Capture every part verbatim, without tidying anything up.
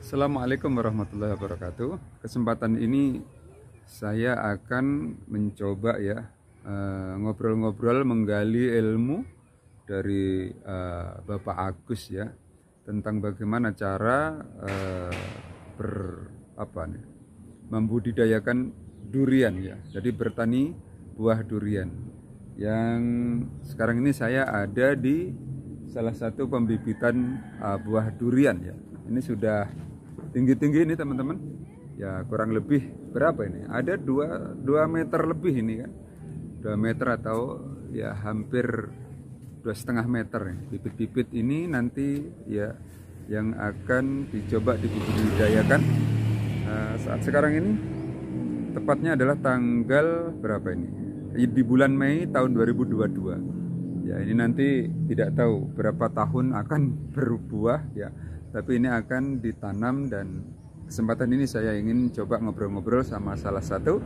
Assalamualaikum warahmatullahi wabarakatuh. Kesempatan ini saya akan mencoba ya ngobrol-ngobrol, menggali ilmu dari uh, Bapak Agus ya tentang bagaimana cara uh, ber apa nih membudidayakan durian ya. Jadi bertani buah durian. Yang sekarang ini saya ada di salah satu pembibitan uh, buah durian ya. Ini sudah tinggi-tinggi ini teman-teman, ya kurang lebih berapa ini? Ada dua, dua meter lebih ini kan, dua meter atau ya hampir dua setengah meter. Bibit-bibit ini nanti ya yang akan dicoba dibudidayakan uh, saat sekarang ini, tepatnya adalah tanggal berapa ini? Di bulan Mei tahun dua ribu dua puluh dua. Ya ini nanti tidak tahu berapa tahun akan berbuah ya. Tapi ini akan ditanam, dan kesempatan ini saya ingin coba ngobrol-ngobrol sama salah satu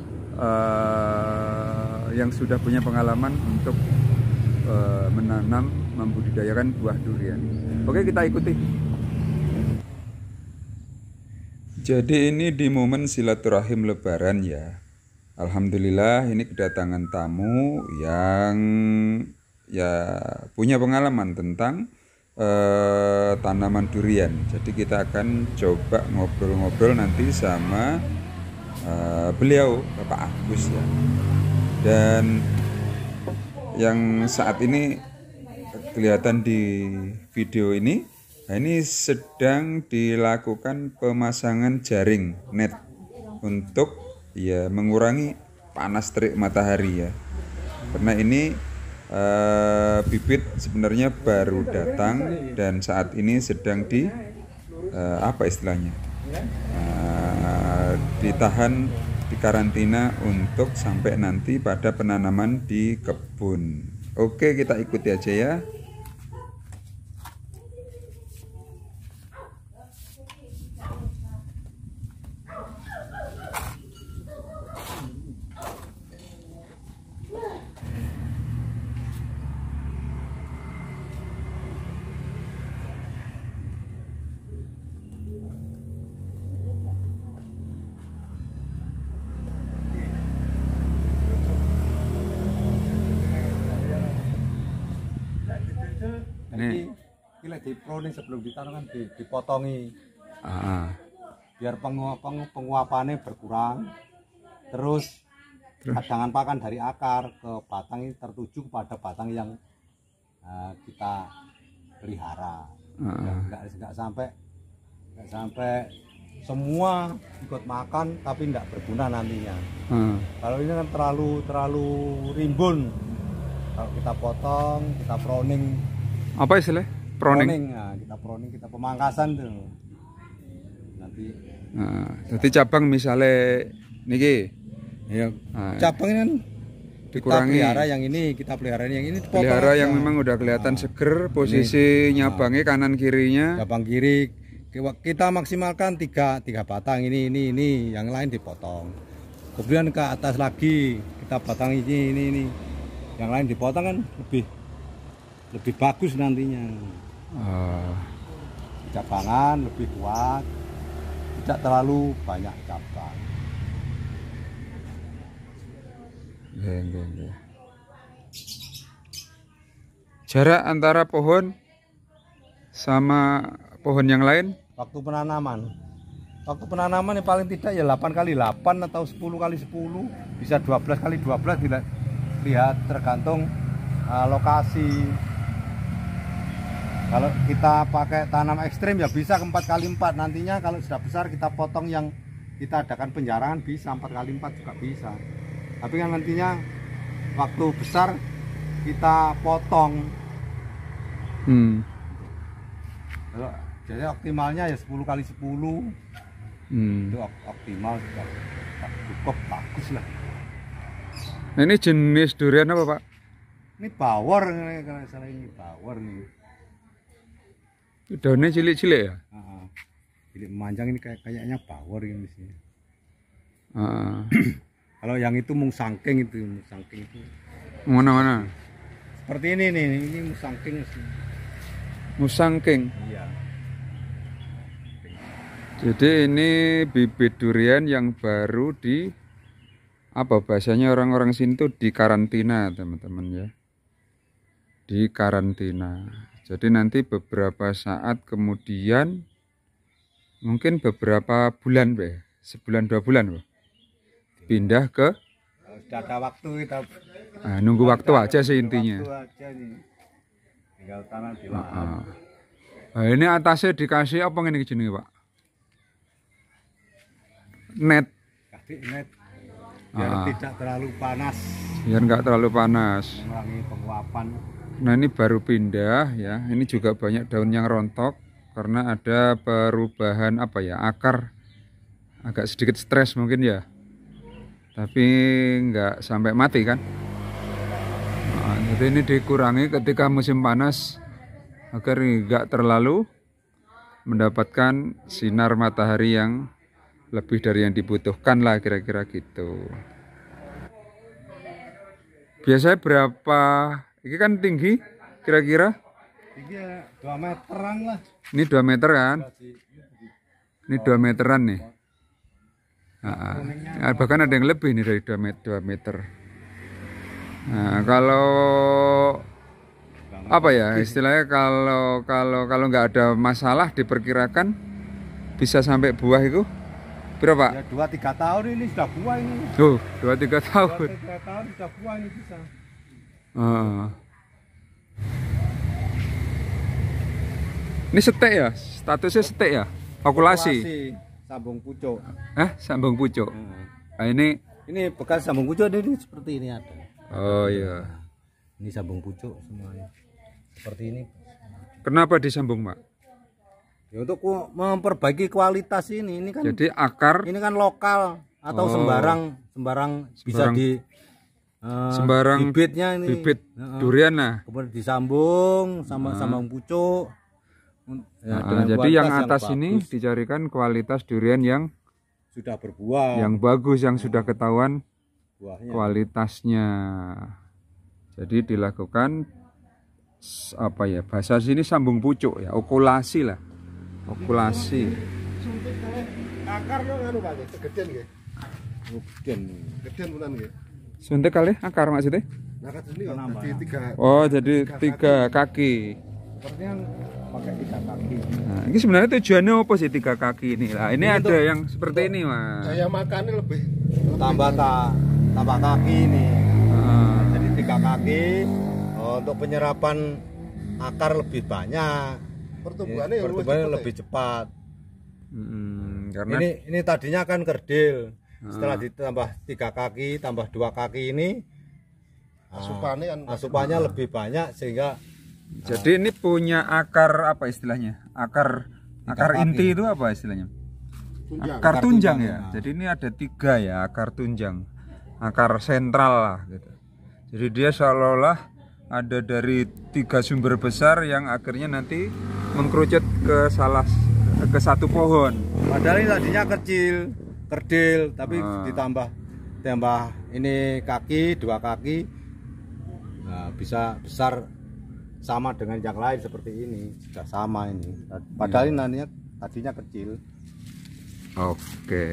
uh, yang sudah punya pengalaman untuk uh, menanam, membudidayakan buah durian. Oke, kita ikuti. Jadi ini di momen silaturahim Lebaran ya. Alhamdulillah ini kedatangan tamu yang ya punya pengalaman tentang Eh, tanaman durian. Jadi kita akan coba ngobrol-ngobrol nanti sama eh, beliau, Bapak Agus ya. Dan yang saat ini kelihatan di video ini, nah ini sedang dilakukan pemasangan jaring net untuk ya mengurangi panas terik matahari ya. Karena ini Uh, bibit sebenarnya baru datang dan saat ini sedang di uh, apa istilahnya uh, ditahan, dikarantina untuk sampai nanti pada penanaman di kebun. Oke, kita ikuti aja ya. Ini ini di pruning sebelum ditanam kan dipotongi, ah. biar pengu, pengu, penguapannya berkurang. Terus, Terus cadangan pakan dari akar ke batang ini tertuju kepada batang yang uh, kita pelihara. Ah. Nggak, nggak sampai nggak sampai semua ikut makan tapi nggak berguna nantinya. Ah. Kalau ini kan terlalu terlalu rimbun. Kalau kita potong, kita pruning. Apa istilah? Proning. Proning, nah, kita proning, kita pemangkasan tuh. Nanti. Nah, jadi cabang misalnya niki, ya, nah, cabang ini kan dikurangi. Kita pelihara yang ini, kita pelihara yang ini. Pelihara yang memang udah kelihatan nah, seger, posisi ini, nyabangnya nah, kanan kirinya. Cabang kiri, kita maksimalkan tiga tiga batang ini, ini, ini, yang lain dipotong. Kemudian ke atas lagi kita batang ini, ini, ini, yang lain dipotong kan lebih lebih bagus nantinya. Uh. Cabangan lebih kuat, tidak terlalu banyak cabang. Ya, ya, ya. Jarak antara pohon sama pohon yang lain? Waktu penanaman, waktu penanaman yang paling tidak ya delapan kali delapan atau sepuluh kali sepuluh, bisa dua belas kali dua belas, tidak lihat tergantung uh, lokasi. Kalau kita pakai tanam ekstrim ya bisa ke empat kali empat. Nantinya kalau sudah besar kita potong, yang kita adakan penjarangan bisa empat kali empat juga bisa. Tapi kan nantinya waktu besar kita potong. Hmm. Jadi optimalnya ya sepuluh kali sepuluh. Hmm. Itu optimal, cukup bagus lah. Nah, ini jenis durian apa, Pak? Ini bawor, kalau salah ini bawor nih. Daunnya cilik-cilik ya? Uh, cilik memanjang, ini kayak kayaknya bawor ini sih. Uh. Kalau yang itu musangking itu, musangking itu. Mana-mana? Seperti ini nih, ini musangking sih. Musangking. Iya. Jadi ini bibit durian yang baru di apa bahasanya orang-orang sini tuh di karantina teman-teman ya. Di karantina. Jadi nanti beberapa saat kemudian mungkin beberapa bulan be, sebulan dua bulan be, pindah ke. Sudah ada waktu kita. Nah, nunggu waktu aja sih intinya. Waktu aja nih. Tinggal tanam di lahan. Nah, nah, ini atasnya dikasih apa ini jenenge Pak? Net. Kasih net. Biar Ah. tidak terlalu panas. Biar nggak terlalu panas. Mengurangi penguapan. Nah ini baru pindah ya. Ini juga banyak daun yang rontok karena ada perubahan apa ya, akar agak sedikit stres mungkin ya. Tapi nggak sampai mati kan. Nah, jadi ini dikurangi ketika musim panas agar nggak terlalu mendapatkan sinar matahari yang lebih dari yang dibutuhkan lah, kira-kira gitu. Biasanya berapa? Ini kan tinggi kira-kira? Tinggi ya dua meteran lah. Ini dua meter kan? Ini dua meteran nih. Nah, nah, bahkan ada yang lebih nih dari dua meter. Nah, kalau apa ya istilahnya, kalau kalau kalau nggak ada masalah diperkirakan bisa sampai buah itu berapa? Ya dua tiga tahun ini sudah buah ini. Tuh, dua tiga tahun. dua tiga tahun sudah buah ini bisa. Uh. Ini setek ya? Statusnya setek ya? Okulasi? Sambung pucuk. Eh, sambung pucuk. Hmm. Nah, ini Ini bekas sambung pucuk ini seperti ini ada. oh iya. Ini sambung pucuk semuanya. Seperti ini. Kenapa disambung, Pak? Ya untuk ku- memperbaiki kualitas ini. Ini kan Jadi akar ini kan lokal atau Oh. sembarang sembarang bisa Sembarang- di eh, sembarang bibitnya ini. bibit Heeh. durian lah. Kemudian disambung sama sambung pucuk. Ya, Nah, dengan jadi kualitas yang atas ini bagus. dicarikan kualitas durian yang Sudah berbuah. yang bagus, yang sudah ketahuan buahnya. kualitasnya. Jadi dilakukan s- apa ya, bahasa sini sambung pucuk ya, okulasi lah. Okulasi. Akar lo nganu Pak, segeden nggih. Geden. Geden bulan nggih. Suntik kali akar maksudnya? Nah kan ini kok jadi tiga. Oh, jadi tiga kaki. Sepertinya pakai tiga kaki. Nah, ini sebenarnya tujuannya apa sih tiga kaki ini? Lah, ini Ini ada untuk- yang seperti ini, Mas. Saya makannya lebih Tambah ta, tambah kaki ini. Ah, Jadi tiga kaki oh, untuk penyerapan akar lebih banyak. pertumbuhannya yang Pertumbuhannya cepet, lebih cepat. mm, karena Ini ini tadinya kan kerdil. Setelah ditambah tiga kaki, tambah dua kaki ini ah, Asupannya kan asupannya lebih banyak sehingga jadi ini punya akar apa istilahnya? Akar akar kaki. inti itu apa istilahnya? tunjang. Akar Akar tunjang tunjang, ya. ya. Jadi ini ada tiga ya, akar tunjang, akar sentral lah gitu. Jadi dia seolah-olah ada dari tiga sumber besar yang akhirnya nanti mengkerucut ke salah ke satu pohon. padahal ini tadinya kecil, kerdil, tapi Ah. ditambah tambah ini kaki, dua kaki. Nah, bisa besar sama dengan yang lain seperti ini, sudah sama ini. Padahal ini tadinya, tadinya kecil. Oke.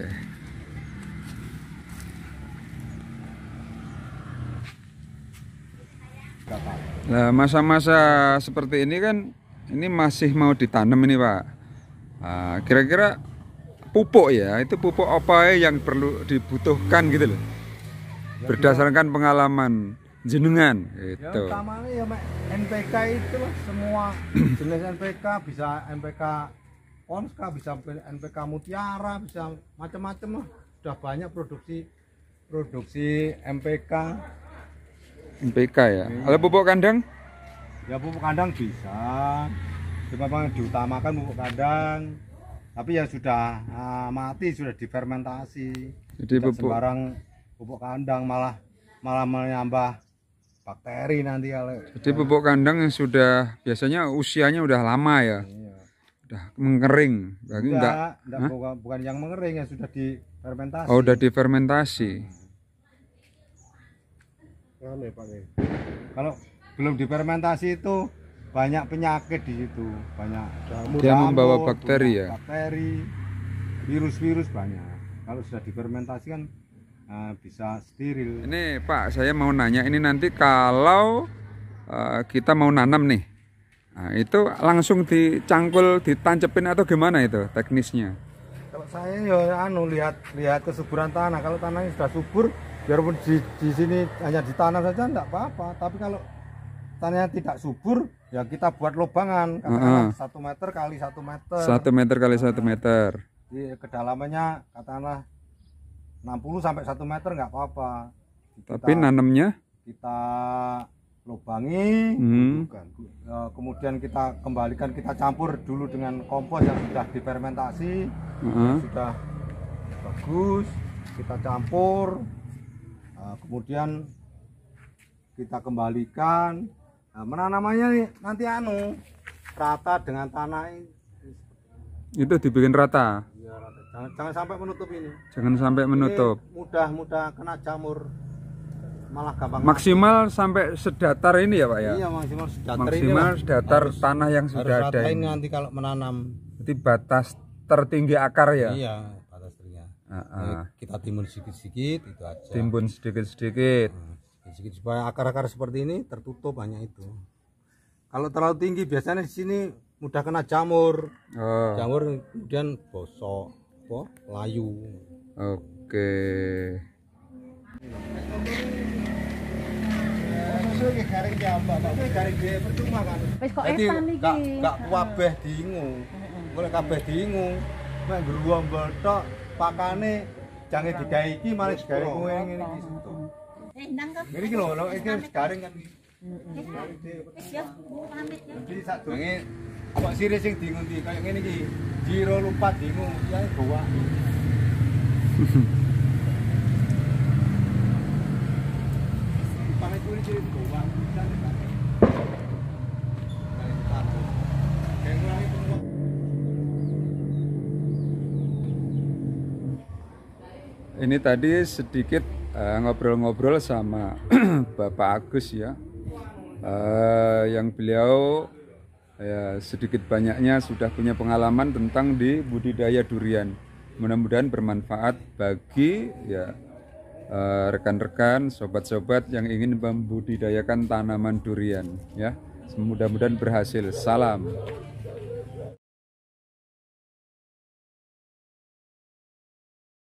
Nah, masa-masa seperti ini kan ini masih mau ditanam ini, Pak. Nah, kira-kira pupuk ya, itu pupuk apa ya yang perlu dibutuhkan gitu loh. Berdasarkan pengalaman jenengan Ya gitu. utamanya ya Mek, N P K itu lah, semua jenis N P K, bisa N P K Onska, bisa N P K Mutiara, bisa macam-macam lah. Sudah banyak produksi produksi M P K. N P K ya. Kalau pupuk kandang? Ya pupuk kandang bisa. Cuma memang diutamakan pupuk kandang. Tapi ya sudah ah, mati, sudah difermentasi. Jadi Tidak pupuk sembarang pupuk kandang malah malah menambah bakteri nanti kalau. Jadi pupuk kandang yang sudah biasanya usianya udah lama ya, Iya. udah mengering, berarti enggak? Enggak, enggak bukan, bukan yang mengering ya sudah difermentasi. Oh, udah difermentasi. Nganu ya Pak nggih. Kalau belum difermentasi itu banyak penyakit di situ, banyak jamur, Dia membawa jamur, bakteri punya ya? bakteri, virus-virus banyak. Kalau sudah difermentasi kan eh, bisa steril. Ini Pak, saya mau nanya, ini nanti kalau eh, kita mau nanam nih, nah, itu langsung dicangkul, ditancepin atau gimana itu teknisnya? Kalau saya ya anu lihat lihat kesuburan tanah. Kalau tanahnya sudah subur, biarpun di, di sini hanya ditanam saja enggak apa-apa. Tapi kalau tanahnya tidak subur, ya kita buat lubangan, katakanlah satu meter kali satu meter. Satu meter kali satu meter. Di kedalamannya katakanlah enam puluh sampai satu meter nggak apa-apa. Tapi nanamnya Kita lubangi, Hmm. bukan. Eh, kemudian kita kembalikan, kita campur dulu dengan kompos yang sudah difermentasi, Heeh. sudah bagus, kita campur. Eh, kemudian kita kembalikan. Nah, menanamannya nih, nanti anu rata dengan tanah ini. itu dibikin rata, Ya, rata. Jangan, jangan sampai menutup ini. jangan sampai menutup. Ini mudah-mudah kena jamur, malah gampang. Maksimal sampai sedatar ini ya Pak ya? Iya, maksimal sedatar Maksimal ini, sedatar harus- tanah yang harus sudah ada rata ini ini. nanti kalau menanam. Jadi batas tertinggi akar ya? Iya, batas terinya. Heeh. Kita timbun sedikit-sedikit itu aja. Timbun sedikit-sedikit. Nah, sedikit supaya akar-akar seperti ini tertutup, hanya itu. Kalau terlalu tinggi biasanya di sini mudah kena jamur. Oh, Jamur kemudian bosok, apa? Layu. oke. Maksudnya garing jambak, Pak. Tapi garing dia percuma kan. Wis kok Jadi etan iki. gak gak kabeh diingu. Mulai kabeh diingu. Mek ngruwong tok pakane jange digawe iki malah digawe kowe ngene iki situ. Eh, ndang kok. Ngene iki lho, lho iki wis garing kan. Wis ya, Bu pamit ya. Jadi sadurunge kok sire sing diingu iki kaya ngene iki. Jiro lupa diingu, ya bawa. Pamit kuwi sire bawa. Ini tadi sedikit eh, ngobrol-ngobrol sama Bapak Agus ya, Eh, yang beliau ya, sedikit banyaknya sudah punya pengalaman tentang di budidaya durian. Mudah-mudahan bermanfaat bagi ya eh, rekan-rekan, sobat-sobat yang ingin membudidayakan tanaman durian ya. Mudah-mudahan berhasil. Salam.